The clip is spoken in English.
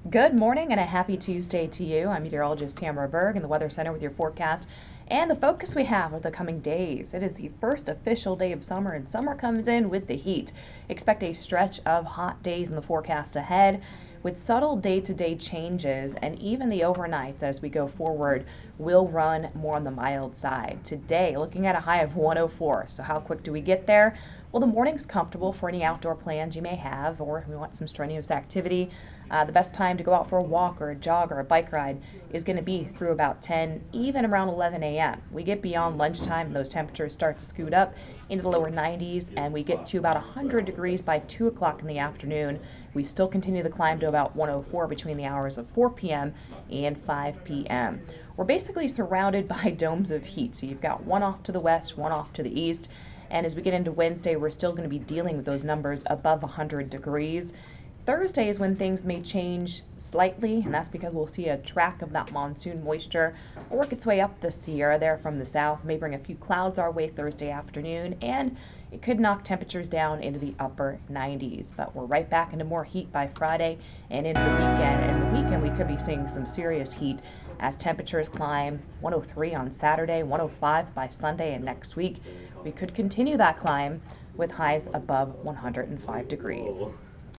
Good morning and a happy Tuesday to you. I'm meteorologist Tamara Berg in the Weather Center with your forecast and the focus we have of the coming days. It is the first official day of summer, and summer comes in with the heat. Expect a stretch of hot days in the forecast ahead with subtle day-to-day changes, and even the overnights as we go forward will run more on the mild side. Today, looking at a high of 104. So how quick do we get there? Well, the morning's comfortable for any outdoor plans you may have, or if we want some strenuous activity. The best time to go out for a walk or a jog or a bike ride is going to be through about 10, even around 11 a.m. We get beyond lunchtime and those temperatures start to scoot up into the lower 90s, and we get to about 100 degrees by 2 o'clock in the afternoon. We still continue the climb to about 104 between the hours of 4 p.m. and 5 p.m. We're basically surrounded by domes of heat, so you've got one off to the west, one off to the east, and as we get into Wednesday, we're still going to be dealing with those numbers above 100 degrees. Thursday is when things may change slightly, and that's because we'll see a track of that monsoon moisture work its way up the Sierra there from the south, may bring a few clouds our way Thursday afternoon, and it could knock temperatures down into the upper 90s. But we're right back into more heat by Friday and into the weekend. And the weekend we could be seeing some serious heat as temperatures climb. 103 on Saturday, 105 by Sunday, and next week we could continue that climb with highs above 105 degrees.